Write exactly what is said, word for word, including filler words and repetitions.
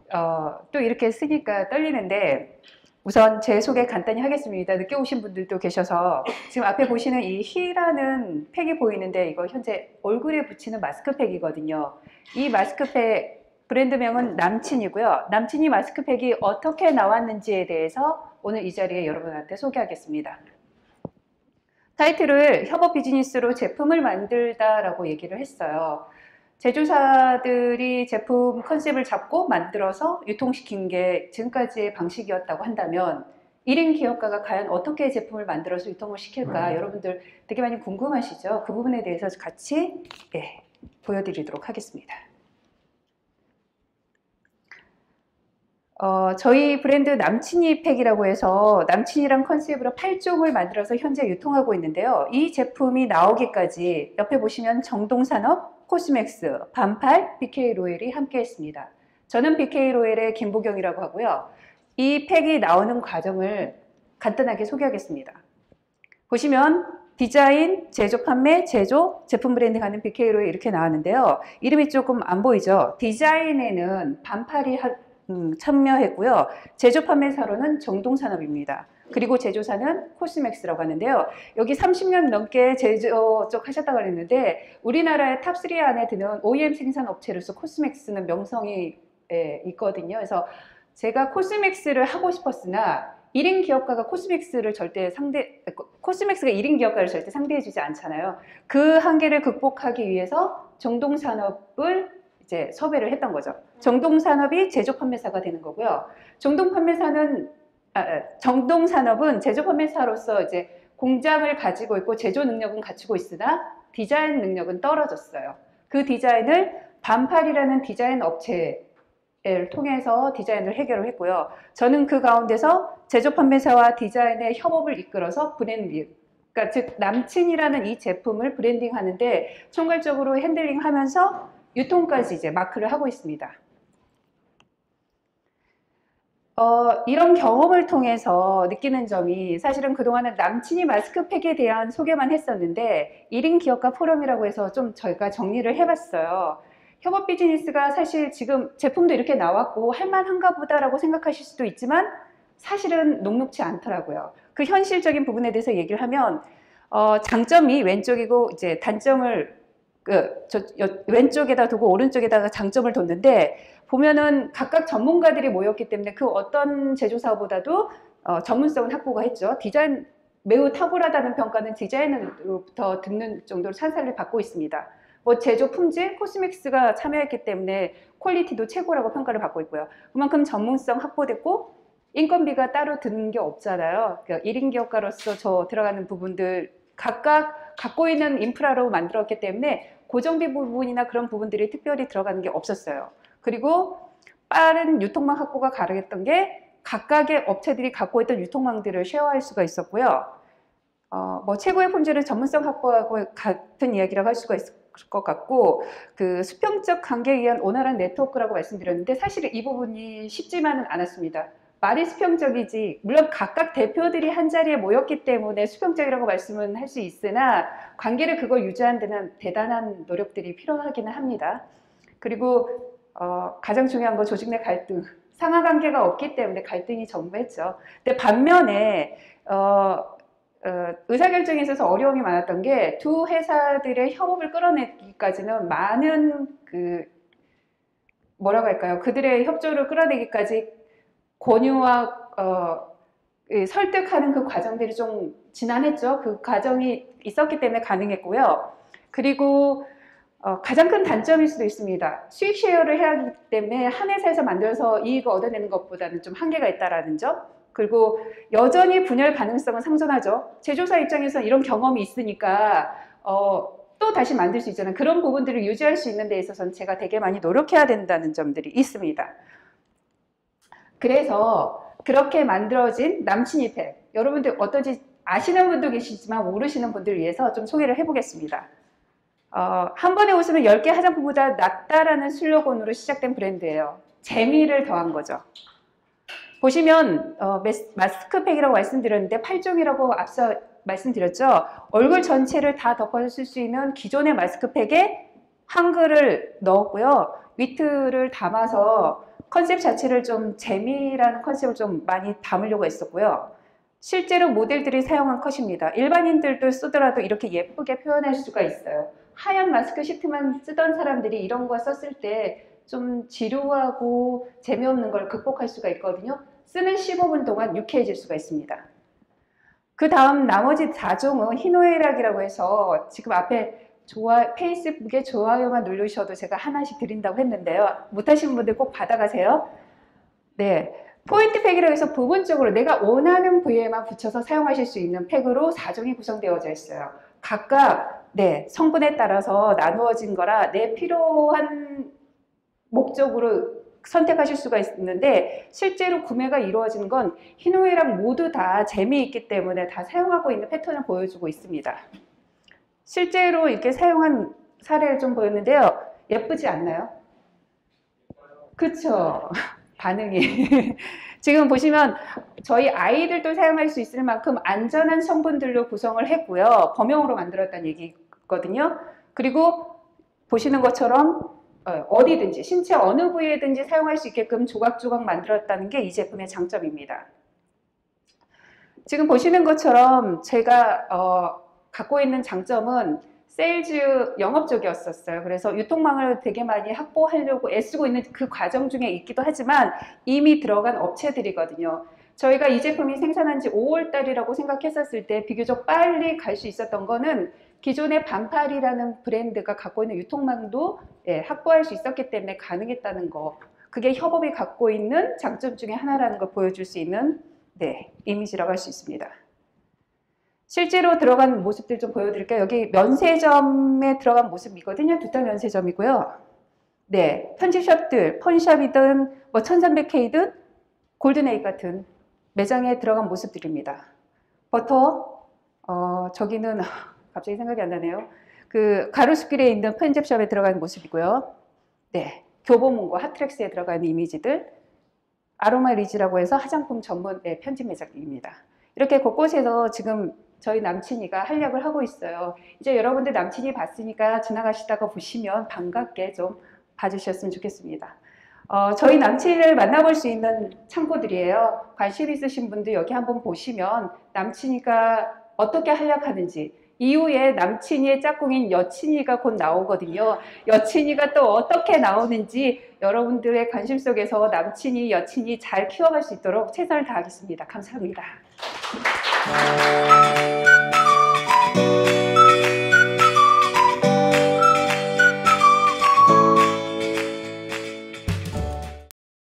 어, 또 이렇게 쓰니까 떨리는데 우선 제 소개 간단히 하겠습니다. 늦게 오신 분들도 계셔서 지금 앞에 보시는 이 히라는 팩이 보이는데 이거 현재 얼굴에 붙이는 마스크팩이거든요. 이 마스크팩 브랜드명은 남친이고요. 남친이 마스크팩이 어떻게 나왔는지에 대해서 오늘 이 자리에 여러분한테 소개하겠습니다. 타이틀을 협업 비즈니스로 제품을 만들다라고 얘기를 했어요. 제조사들이 제품 컨셉을 잡고 만들어서 유통시킨 게 지금까지의 방식이었다고 한다면 일 인 기업가가 과연 어떻게 제품을 만들어서 유통을 시킬까? 여러분들 되게 많이 궁금하시죠? 그 부분에 대해서 같이 네, 보여드리도록 하겠습니다. 어, 저희 브랜드 남친이 팩이라고 해서 남친이란 컨셉으로 팔 종을 만들어서 현재 유통하고 있는데요. 이 제품이 나오기까지 옆에 보시면 정동산업, 코스맥스, 반팔, 비케이로엘이 함께 했습니다. 저는 비케이로엘의 김보경이라고 하고요. 이 팩이 나오는 과정을 간단하게 소개하겠습니다. 보시면 디자인, 제조, 판매, 제조, 제품 브랜딩하는 비케이로엘 이렇게 나왔는데요. 이름이 조금 안 보이죠? 디자인에는 반팔이 하, 음, 참여했고요. 제조 판매사로는 정동산업입니다. 그리고 제조사는 코스맥스라고 하는데요. 여기 삼십 년 넘게 제조 쪽 하셨다고 했는데 우리나라의 탑 삼 안에 드는 오이엠 생산 업체로서 코스맥스는 명성이 예, 있거든요. 그래서 제가 코스맥스를 하고 싶었으나 일 인 기업가가 코스맥스를 절대 상대, 코스맥스가 일 인 기업가를 절대 상대해주지 않잖아요. 그 한계를 극복하기 위해서 정동산업을 이제 섭외를 했던 거죠. 정동산업이 제조 판매사가 되는 거고요. 정동 판매사는 아, 정동산업은 제조 판매사로서 이제 공장을 가지고 있고 제조 능력은 갖추고 있으나 디자인 능력은 떨어졌어요. 그 디자인을 반팔이라는 디자인 업체를 통해서 디자인을 해결을 했고요. 저는 그 가운데서 제조 판매사와 디자인의 협업을 이끌어서 브랜딩, 그러니까 즉 남친이라는 이 제품을 브랜딩하는데 총괄적으로 핸들링하면서 유통까지 이제 마크를 하고 있습니다. 어, 이런 경험을 통해서 느끼는 점이 사실은 그동안은 남친이 마스크팩에 대한 소개만 했었는데 일 인 기업가 포럼이라고 해서 좀 저희가 정리를 해봤어요. 협업 비즈니스가 사실 지금 제품도 이렇게 나왔고 할만한가 보다라고 생각하실 수도 있지만 사실은 녹록지 않더라고요. 그 현실적인 부분에 대해서 얘기를 하면 어, 장점이 왼쪽이고 이제 단점을 그, 저, 왼쪽에다 두고 오른쪽에다가 장점을 뒀는데 보면은 각각 전문가들이 모였기 때문에 그 어떤 제조사보다도 어, 전문성은 확보가 했죠. 디자인 매우 탁월하다는 평가는 디자인으로부터 듣는 정도로 찬사를 받고 있습니다. 뭐 제조 품질, 코스맥스가 참여했기 때문에 퀄리티도 최고라고 평가를 받고 있고요. 그만큼 전문성 확보됐고 인건비가 따로 드는 게 없잖아요. 그러니까 일 인 기업가로서 저 들어가는 부분들 각각 갖고 있는 인프라로 만들었기 때문에 고정비 부분이나 그런 부분들이 특별히 들어가는 게 없었어요. 그리고 빠른 유통망 확보가 가능했던 게 각각의 업체들이 갖고 있던 유통망들을 쉐어할 수가 있었고요. 어, 뭐 최고의 품질은 전문성 확보하고 같은 이야기라고 할 수가 있을 것 같고 그 수평적 관계에 의한 원활한 네트워크라고 말씀드렸는데 사실 이 부분이 쉽지만은 않았습니다. 말이 수평적이지 물론 각각 대표들이 한자리에 모였기 때문에 수평적이라고 말씀은 할 수 있으나 관계를 그걸 유지하는 데는 대단한 노력들이 필요하기는 합니다. 그리고 어, 가장 중요한 건 조직 내 갈등, 상하관계가 없기 때문에 갈등이 전무했죠. 근데 반면에 어, 어, 의사결정에 있어서 어려움이 많았던 게 두 회사들의 협업을 끌어내기까지는 많은 그 뭐라고 할까요? 그들의 협조를 끌어내기까지 권유와 어, 설득하는 그 과정들이 좀 지난했죠. 그 과정이 있었기 때문에 가능했고요. 그리고 어, 가장 큰 단점일 수도 있습니다. 수익 쉐어를 해야 하기 때문에 한 회사에서 만들어서 이익을 얻어내는 것보다는 좀 한계가 있다는 점. 그리고 여전히 분열 가능성은 상존하죠. 제조사 입장에서 이런 경험이 있으니까 어, 또 다시 만들 수 있잖아요. 그런 부분들을 유지할 수 있는 데 있어서는 제가 되게 많이 노력해야 된다는 점들이 있습니다. 그래서 그렇게 만들어진 남친이 팩, 여러분들 어떤지 아시는 분도 계시지만 모르시는 분들을 위해서 좀 소개를 해보겠습니다. 어, 한 번에 웃으면 열 개 화장품보다 낫다라는 슬로건으로 시작된 브랜드예요. 재미를 더한 거죠. 보시면 어, 마스크팩이라고 말씀드렸는데 팔 종이라고 앞서 말씀드렸죠. 얼굴 전체를 다 덮어쓸 수 있는 기존의 마스크팩에 한글을 넣었고요. 위트를 담아서 컨셉 자체를 좀 재미라는 컨셉을 좀 많이 담으려고 했었고요. 실제로 모델들이 사용한 컷입니다. 일반인들도 쓰더라도 이렇게 예쁘게 표현할 수가 있어요. 하얀 마스크 시트만 쓰던 사람들이 이런 거 썼을 때 좀 지루하고 재미없는 걸 극복할 수가 있거든요. 쓰는 십오 분 동안 유쾌해질 수가 있습니다. 그 다음 나머지 사 종은 희노애락이라고 해서 지금 앞에 좋아, 페이스북에 좋아요만 누르셔도 제가 하나씩 드린다고 했는데요. 못하신 분들 꼭 받아가세요. 네, 포인트 팩이라고 해서 부분적으로 내가 원하는 부위에만 붙여서 사용하실 수 있는 팩으로 사 종이 구성되어져 있어요. 각각 네, 성분에 따라서 나누어진 거라 내 필요한 목적으로 선택하실 수가 있는데 실제로 구매가 이루어진 건 희노애락 모두 다 재미있기 때문에 다 사용하고 있는 패턴을 보여주고 있습니다. 실제로 이렇게 사용한 사례를 좀 보였는데요. 예쁘지 않나요? 그쵸? 반응이. 지금 보시면 저희 아이들도 사용할 수 있을 만큼 안전한 성분들로 구성을 했고요. 범용으로 만들었다는 얘기거든요. 그리고 보시는 것처럼 어디든지 신체 어느 부위에든지 사용할 수 있게끔 조각조각 만들었다는 게 이 제품의 장점입니다. 지금 보시는 것처럼 제가 어, 갖고 있는 장점은 세일즈 영업 쪽이었었어요. 그래서 유통망을 되게 많이 확보하려고 애쓰고 있는 그 과정 중에 있기도 하지만 이미 들어간 업체들이거든요. 저희가 이 제품이 생산한 지 오월 달이라고 생각했었을 때 비교적 빨리 갈 수 있었던 거는 기존의 반팔이라는 브랜드가 갖고 있는 유통망도 예, 확보할 수 있었기 때문에 가능했다는 거. 그게 협업이 갖고 있는 장점 중에 하나라는 걸 보여줄 수 있는 네, 이미지라고 할 수 있습니다. 실제로 들어간 모습들 좀 보여드릴게요. 여기 면세점에 들어간 모습이거든요. 두타 면세점이고요. 네, 편집샵들, 펀샵이든 뭐 천삼백 케이든 골든에잇 같은 매장에 들어간 모습들입니다. 버터, 어, 저기는 갑자기 생각이 안 나네요. 그 가로수길에 있는 편집샵에 들어간 모습이고요. 네, 교보문고 핫트랙스에 들어가는 이미지들, 아로마리즈라고 해서 화장품 전문 네, 편집 매장입니다. 이렇게 곳곳에서 지금 저희 남친이가 활약을 하고 있어요. 이제 여러분들 남친이 봤으니까 지나가시다가 보시면 반갑게 좀 봐주셨으면 좋겠습니다. 어, 저희 남친을 만나볼 수 있는 창고들이에요. 관심 있으신 분들 여기 한번 보시면 남친이가 어떻게 활약하는지, 이후에 남친이의 짝꿍인 여친이가 곧 나오거든요. 여친이가 또 어떻게 나오는지 여러분들의 관심 속에서 남친이, 여친이 잘 키워갈 수 있도록 최선을 다하겠습니다. 감사합니다.